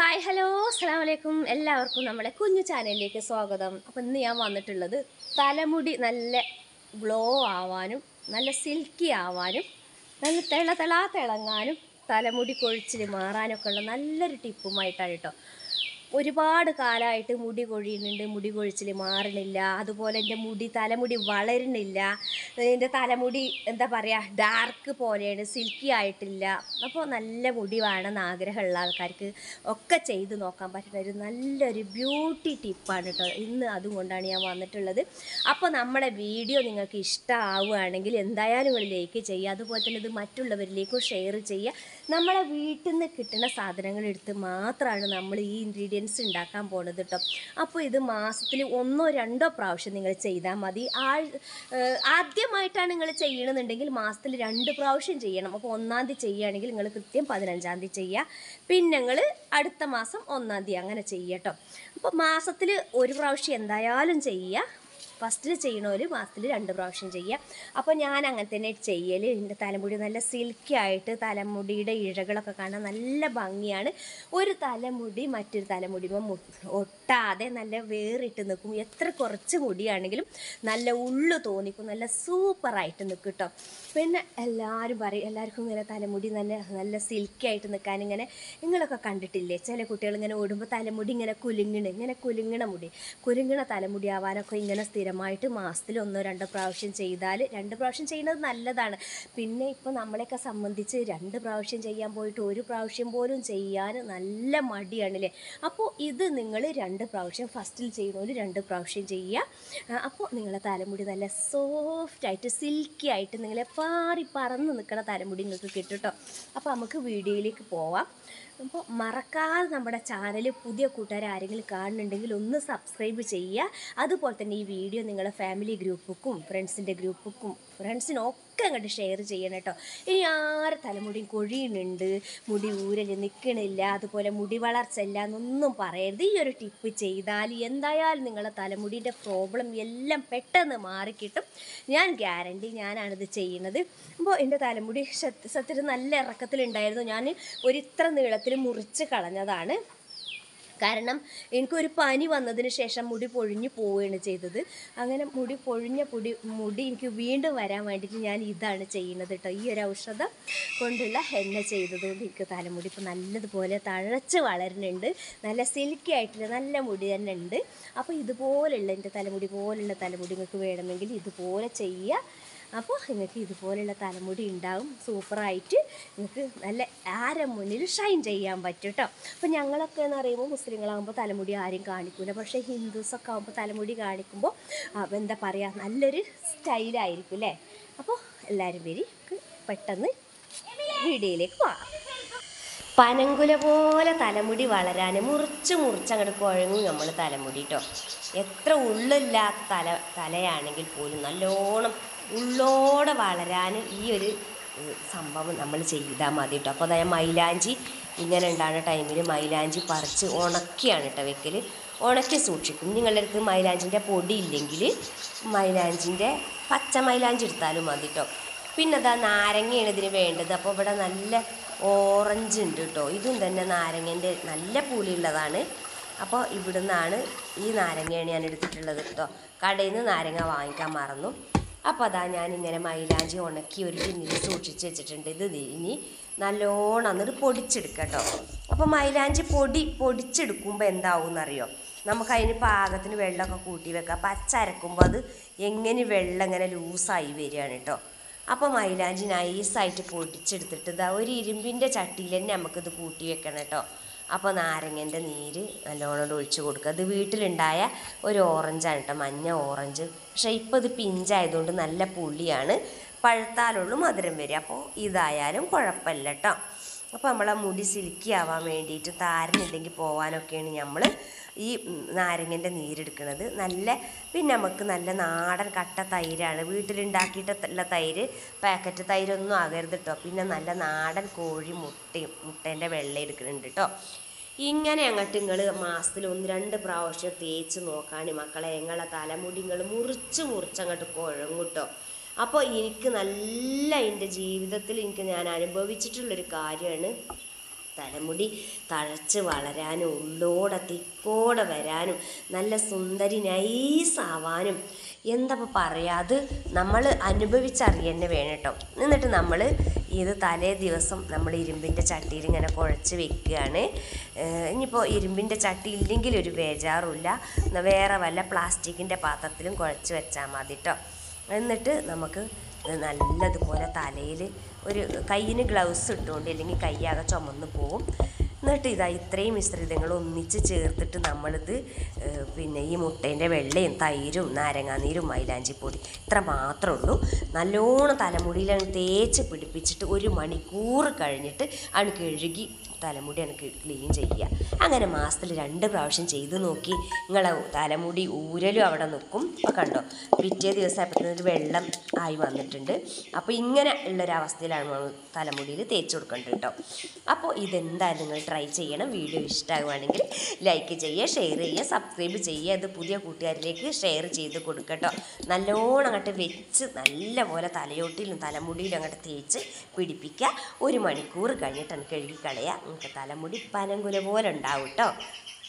Hi hello അസ്സലാമു അലൈക്കും എല്ലാവർക്കും നമ്മുടെ കുഞ്ഞു ചാനലിലേക്ക് സ്വാഗതം. അപ്പോൾ ഇന്ന് ഞാൻ വന്നിട്ടുള്ളത് തലമുടി നല്ല ഗ്ലോ ആവാനും നല്ല സിൽക്കി ആവാനും നല്ല തിളങ്ങാനും തലമുടി കൊഴിച്ചിൽ മാറാനൊക്കെ ഉള്ള നല്ലൊരു ടിപ്പുമായിട്ടാണ് കേട്ടോ. ഒരുപാട് കാലമായിട്ട് മുടി കൊഴിയുന്നുണ്ട്, മുടി കൊഴിച്ചിൽ മാറണില്ല, അതുപോലെ എൻ്റെ തലമുടി വളരുന്നില്ല, എൻ്റെ തലമുടി എന്താ പറയുക ഡാർക്ക് പോലെയാണ്, സിൽക്കി ആയിട്ടില്ല. അപ്പോൾ നല്ല മുടി വേണമെന്ന് ആഗ്രഹമുള്ള ആൾക്കാർക്ക് ഒക്കെ ചെയ്ത് നോക്കാൻ പറ്റുന്ന ഒരു നല്ലൊരു ബ്യൂട്ടി ടിപ്പാണ് കേട്ടോ. ഇന്ന് അതുകൊണ്ടാണ് ഞാൻ വന്നിട്ടുള്ളത്. അപ്പോൾ നമ്മുടെ വീഡിയോ നിങ്ങൾക്ക് ഇഷ്ടമാവുകയാണെങ്കിൽ എന്തായാലും നിങ്ങൾ ലൈക്ക് ചെയ്യുക, അതുപോലെ തന്നെ ഇത് മറ്റുള്ളവരിലേക്കും ഷെയർ ചെയ്യുക. നമ്മളെ വീട്ടിൽ നിന്ന് കിട്ടുന്ന സാധനങ്ങൾ എടുത്ത് മാത്രമാണ് നമ്മൾ ഈ ഇൻഗ്രീഡിയൻസ് ഉണ്ടാക്കാൻ പോകുന്നത് കേട്ടോ. അപ്പോൾ ഇത് മാസത്തിൽ 1-2 പ്രാവശ്യം നിങ്ങൾ ചെയ്താൽ മതി. ആദ്യമായിട്ടാണ് നിങ്ങൾ ചെയ്യണമെന്നുണ്ടെങ്കിൽ മാസത്തിൽ 2 പ്രാവശ്യം ചെയ്യണം. അപ്പോൾ 1-ാം തീയതി ചെയ്യുകയാണെങ്കിൽ നിങ്ങൾ കൃത്യം 15-ാം തീയതി ചെയ്യുക, പിന്നെ നിങ്ങൾ അടുത്ത മാസം 1-ാം തീയതി അങ്ങനെ ചെയ്യുക കേട്ടോ. അപ്പോൾ മാസത്തിൽ 1 പ്രാവശ്യം എന്തായാലും ചെയ്യുക. ഫസ്റ്റിൽ ചെയ്യണവർ മാസത്തിൽ 2 പ്രാവശ്യം ചെയ്യുക. അപ്പോൾ ഞാൻ അങ്ങനെ തന്നെ ചെയ്യൽ. എൻ്റെ തലമുടി നല്ല സിൽക്കി ആയിട്ട് തലമുടിയുടെ ഇഴകളൊക്കെ കാണാൻ നല്ല ഭംഗിയാണ്. ഒരു തലമുടി മറ്റൊരു തലമുടിയുമ്പോൾ ഒട്ടാതെ നല്ല വേറിട്ട് നിൽക്കും. എത്ര കുറച്ച് മുടിയാണെങ്കിലും നല്ല ഉള്ളു തോന്നിക്കും, നല്ല സൂപ്പറായിട്ട് നിൽക്കും കേട്ടോ. പിന്നെ എല്ലാവരും പറയും, എല്ലാവർക്കും ഇങ്ങനെ തലമുടി നല്ല സിൽക്കി ആയിട്ട് നിൽക്കാൻ ഇങ്ങനെ നിങ്ങളൊക്കെ കണ്ടിട്ടില്ലേ, ചില കുട്ടികൾ ഇങ്ങനെ ഓടുമ്പോൾ തലമുടി ഇങ്ങനെ കുലുങ്ങണ തലമുടി ആവാനൊക്കെ ഇങ്ങനെ സ്ഥിരമായിട്ട് മാസത്തിൽ 1-2 പ്രാവശ്യം ചെയ്താൽ, 2 പ്രാവശ്യം ചെയ്യുന്നത് നല്ലതാണ്. പിന്നെ ഇപ്പോൾ നമ്മളെയൊക്കെ സംബന്ധിച്ച് 2 പ്രാവശ്യം ചെയ്യാൻ പോയിട്ട് 1 പ്രാവശ്യം പോലും ചെയ്യാൻ നല്ല മടിയാണല്ലേ. അപ്പോൾ ഇത് നിങ്ങൾ 2 പ്രാവശ്യം ഫസ്റ്റിൽ ചെയ്യുന്നവർ 2 പ്രാവശ്യം ചെയ്യുക. അപ്പോൾ നിങ്ങളെ തലമുടി നല്ല സോഫ്റ്റായിട്ട് സിൽക്കി ആയിട്ട് നിങ്ങളെ പറന്ന് നിൽക്കുന്ന തലമുടി നിങ്ങൾക്ക് കിട്ടും കേട്ടോ. അപ്പോൾ നമുക്ക് വീഡിയോയിലേക്ക് പോവാം. അപ്പോൾ മറക്കാതെ നമ്മുടെ ചാനൽ പുതിയ കൂട്ടുകാർ ആരെങ്കിലും കാണുന്നുണ്ടെങ്കിൽ ഒന്ന് സബ്സ്ക്രൈബ് ചെയ്യുക. അതുപോലെ തന്നെ ഈ വീഡിയോ നിങ്ങളുടെ ഫാമിലി ഗ്രൂപ്പുക്കും ഫ്രണ്ട്സിനൊക്കെ അങ്ങോട്ട് ഷെയർ ചെയ്യണം കേട്ടോ. ഇനി ആരെ തലമുടിയും കൊഴിയുന്നുണ്ട്, മുടി ഊരൽ നിൽക്കണില്ല, അതുപോലെ മുടി വളർച്ച ഇല്ല എന്നൊന്നും പറയരുത്. ഈ ഒരു ടിപ്പ് ചെയ്താൽ എന്തായാലും നിങ്ങളുടെ തലമുടിൻ്റെ പ്രോബ്ലം എല്ലാം പെട്ടെന്ന് മാറിക്കിട്ടും. ഞാൻ ഗ്യാരണ്ടി, ഞാനാണിത് ചെയ്യുന്നത്. അപ്പോൾ എൻ്റെ തലമുടി സത്യത്തിൽ നല്ല ഇറക്കത്തിലുണ്ടായിരുന്നു. ഞാൻ ഇത്ര നീളത്തിൽ മുറിച്ച് കളഞ്ഞതാണ്. കാരണം എനിക്കൊരു പനി വന്നതിന് ശേഷം മുടി പൊഴിഞ്ഞു പോവുകയാണ് ചെയ്തത്. അങ്ങനെ മുടി എനിക്ക് വീണ്ടും വരാൻ വേണ്ടിയിട്ട് ഞാൻ ഇതാണ് ചെയ്യുന്നത് കേട്ടോ. ഈ ഒരു ഔഷധം കൊണ്ടുള്ള എണ്ണ ചെയ്തതുകൊണ്ട് എനിക്ക് തലമുടി ഇപ്പോൾ നല്ലതുപോലെ തഴച്ച് വളരുന്നുണ്ട്, നല്ല സിൽക്കി ആയിട്ടുള്ള നല്ല മുടി തന്നെ ഉണ്ട്. അപ്പോൾ ഇതുപോലുള്ള എൻ്റെ തലമുടി പോലുള്ള തലമുടി നിങ്ങൾക്ക് വേണമെങ്കിൽ ഇതുപോലെ ചെയ്യുക. അപ്പോൾ നിങ്ങൾക്ക് ഇതുപോലെയുള്ള തലമുടി ഉണ്ടാവും, സൂപ്പറായിട്ട് നിങ്ങൾക്ക് നല്ല ആരെ മുന്നിൽ ഷൈൻ ചെയ്യാൻ പറ്റും കേട്ടോ. അപ്പോൾ ഞങ്ങളൊക്കെ എന്ന് പറയുമ്പോൾ മുസ്ലിങ്ങളാകുമ്പോൾ തലമുടി ആരും കാണിക്കില്ല, പക്ഷേ ഹിന്ദുസൊക്കെ ആകുമ്പോൾ തലമുടി കാണിക്കുമ്പോൾ എന്താ പറയുക നല്ലൊരു സ്റ്റൈലായിരിക്കും അല്ലേ. അപ്പോൾ എല്ലാവരും വരി, പെട്ടെന്ന് വീഡിയോയിലേക്ക് പോകാം. പനങ്കുല പോലെ തലമുടി വളരാൻ മുറിച്ചങ്ങോട്ട് കുഴങ്ങും നമ്മൾ തലമുടി കേട്ടോ. എത്ര ഉള്ളില്ലാത്ത തലയാണെങ്കിൽ പോലും നല്ലോണം ഉള്ളോടെ വളരാൻ ഈ ഒരു സംഭവം നമ്മൾ ചെയ്താൽ മതി കേട്ടോ. അപ്പോൾ അതായത് മൈലാഞ്ചി ഇങ്ങനെ ഉണ്ടാകുന്ന ടൈമിൽ മൈലാഞ്ചി പറിച്ച് ഉണക്കിയാണ് കേട്ടോ വെക്കൽ. ഉണക്കി സൂക്ഷിക്കും. നിങ്ങളുടെ അടുത്ത് മൈലാഞ്ചിൻ്റെ പൊടി ഇല്ലെങ്കിൽ മൈലാഞ്ചിൻ്റെ പച്ച മൈലാഞ്ചി എടുത്താലും മതി കേട്ടോ. പിന്നെ അതാ നാരങ്ങയാണ് ഇതിന് വേണ്ടത്. അപ്പോൾ ഇവിടെ നല്ല ഓറഞ്ച് ഉണ്ട് കേട്ടോ. ഇതും തന്നെ നാരങ്ങൻ്റെ നല്ല പുളിയുള്ളതാണ്. അപ്പോൾ ഇവിടുന്നാണ് ഈ നാരങ്ങയാണ് ഞാൻ എടുത്തിട്ടുള്ളത് കേട്ടോ. കടയിൽ നിന്ന് നാരങ്ങ വാങ്ങിക്കാൻ മറന്നു. അപ്പോൾ അതാ ഞാനിങ്ങനെ മൈലാഞ്ചി ഉണക്കി ഒരു ടിന്നിൽ സൂക്ഷിച്ച് വെച്ചിട്ടുണ്ട്. ഇത് ഇനി നല്ലോണം എന്നിട്ട് പൊടിച്ചെടുക്കുക കേട്ടോ. അപ്പോൾ മൈലാഞ്ചി പൊടിച്ചെടുക്കുമ്പോൾ എന്താവും എന്നറിയോ, നമുക്കതിന് പാകത്തിന് വെള്ളമൊക്കെ കൂട്ടി വെക്കാം. പച്ച അരക്കുമ്പോൾ അത് എങ്ങനെ വെള്ളം ഇങ്ങനെ ലൂസായി വരികയാണ് കേട്ടോ. അപ്പോൾ മൈലാഞ്ചി നൈസായിട്ട് പൊടിച്ചെടുത്തിട്ട് ഇതാ ഒരു ഇരുമ്പിൻ്റെ ചട്ടിയിൽ തന്നെ നമുക്കിത് കൂട്ടി വെക്കണം കേട്ടോ. അപ്പോൾ നാരങ്ങൻ്റെ നീര് നല്ലോണം ഒഴിച്ച് കൊടുക്കുക. ഇത് വീട്ടിലുണ്ടായ ഒരു ഓറഞ്ചാണ് കേട്ടോ, മഞ്ഞ ഓറഞ്ച്. പക്ഷേ ഇപ്പോൾ ഇത് പിഞ്ചായതുകൊണ്ട് നല്ല പുളിയാണ്, പഴുത്താലുള്ളൂ മധുരം വരിക. അപ്പോൾ ഇതായാലും കുഴപ്പമില്ല കേട്ടോ. അപ്പോൾ നമ്മളെ മുടി സിൽക്കി ആവാൻ വേണ്ടിയിട്ട് താരനുണ്ടെങ്കിൽ പോകാനൊക്കെയാണ് നമ്മൾ ഈ നാരങ്ങൻ്റെ നീരെടുക്കുന്നത്. പിന്നെ നമുക്ക് നല്ല നാടൻ കട്ട തൈരാണ് വീട്ടിലുണ്ടാക്കിയിട്ടുള്ള തൈര്, പാക്കറ്റ് തൈരൊന്നും ആകരുത് കേട്ടോ. പിന്നെ നല്ല നാടൻ കോഴി മുട്ടേൻ്റെ വെള്ളം എടുക്കുന്നുണ്ട് കേട്ടോ. ഇങ്ങനെ അങ്ങോട്ട് നിങ്ങൾ മാസത്തിൽ 1-2 പ്രാവശ്യം തേച്ച് നോക്കാൻ മക്കളെ, നിങ്ങളെ തലമുടി നിങ്ങൾ മുറിച്ചങ്ങോട്ട് കുഴങ്ങും കേട്ടോ. അപ്പോൾ എനിക്ക് നല്ല എൻ്റെ ജീവിതത്തിൽ ഞാൻ അനുഭവിച്ചിട്ടുള്ളൊരു കാര്യമാണ് തലമുടി തഴച്ച് വളരാനും ഉള്ളോടെ തിക്കോടെ വരാനും നല്ല സുന്ദരി നൈസാവാനും എന്താ പറയുക, അത് നമ്മൾ അനുഭവിച്ചറിയന്നെ വേണം കേട്ടോ. എന്നിട്ട് നമ്മൾ ഇത് തലേ ദിവസം നമ്മൾ ഇരുമ്പിൻ്റെ ചട്ടിയിൽ ഇങ്ങനെ കുഴച്ച് വെക്കുകയാണ്. ഇനിയിപ്പോൾ ഇരുമ്പിൻ്റെ ചട്ടി ഇല്ലെങ്കിൽ ഒരു ബേജാറുമില്ല, വേറെ വല്ല പ്ലാസ്റ്റിക്കിൻ്റെ പാത്രത്തിലും കുഴച്ച് വെച്ചാൽ മതി കേട്ടോ. എന്നിട്ട് നമുക്ക് നല്ലതുപോലെ തലയിൽ ഒരു കയ്യിന് ഗ്ലൗസ് ഇട്ടുകൊണ്ട്, അല്ലെങ്കിൽ കൈയാകെ ചുമന്ന് പോവും. എന്നിട്ട് ഇത്രയും മിശ്രിതങ്ങൾ ഒന്നിച്ച് ചേർത്തിട്ട് നമ്മളിത് പിന്നെ ഈ മുട്ടേൻ്റെ വെള്ളയും തൈരും നാരങ്ങാനീരും മൈലാഞ്ചിപ്പൊടി ഇത്ര മാത്രമേ ഉള്ളൂ. നല്ലോണം തലമുടിയിലാണ് തേച്ച് പിടിപ്പിച്ചിട്ട് 1 മണിക്കൂർ കഴിഞ്ഞിട്ട് ആണ് കഴുകി തലമുടി എനിക്ക് ക്ലീൻ ചെയ്യുക. അങ്ങനെ മാസത്തിൽ 2 പ്രാവശ്യം ചെയ്ത് നോക്കി. നിങ്ങളെ തലമുടി ഊരലും അവിടെ നിൽക്കും. അപ്പോൾ കണ്ടോ, പിറ്റേ ദിവസം ആയപ്പോഴത്തേക്ക് വെള്ളം ആയി വന്നിട്ടുണ്ട്. അപ്പോൾ ഇങ്ങനെ ഉള്ളൊരവസ്ഥയിലാണ് നമ്മൾ തലമുടിയിൽ തേച്ച് കൊടുക്കേണ്ടത് കേട്ടോ. അപ്പോൾ ഇതെന്തായാലും നിങ്ങൾ ട്രൈ ചെയ്യണം. വീഡിയോ ഇഷ്ടമാകുകയാണെങ്കിൽ ലൈക്ക് ചെയ്യുക, ഷെയർ ചെയ്യുക, സബ്സ്ക്രൈബ് ചെയ്യുക. ഇത് പുതിയ കൂട്ടുകാരിലേക്ക് ഷെയർ ചെയ്ത് കൊടുക്കട്ടോ. നല്ലോണം അങ്ങോട്ട് വെച്ച് നല്ലപോലെ തലയോട്ടിലും തലമുടിയിലും അങ്ങോട്ട് തേച്ച് പിടിപ്പിക്കുക. 1 മണിക്കൂർ കഴിഞ്ഞിട്ട് കഴുകി കളയുക. നമുക്ക് തലമുടി പനങ്കുല പോലെ ഉണ്ടാവും കേട്ടോ.